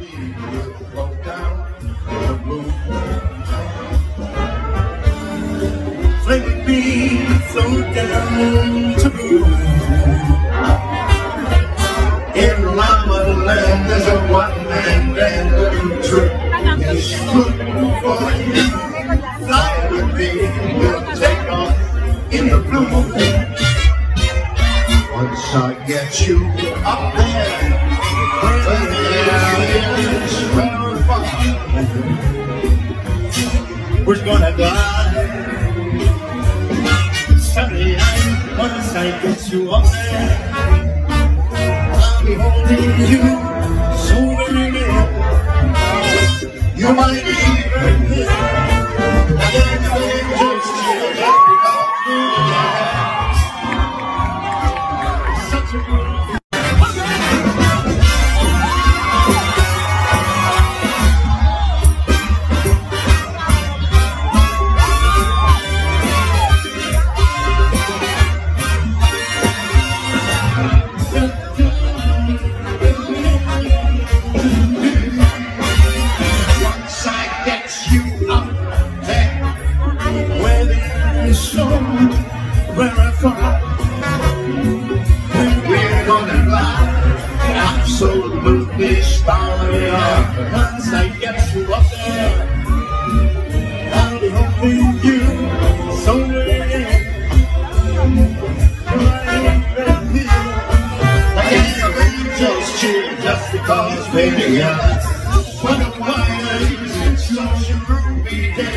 feet will go down in the blue. Flaming beams flow down to blue. In Llama Land, there's a one-man band of trip. It's good for you. Fly with me, we'll take off in the blue. Once I get you up there, where the air is rarefied, we're gonna die. Sunny night, once I get you up there, I'll be holding you so very near. You might even hear the angels cheer just because you're there. Such a good absolutely starry once I get you up there, I'll be holding you so very. Like the angels cheer just because, baby, I wonder why it's such a groovy day.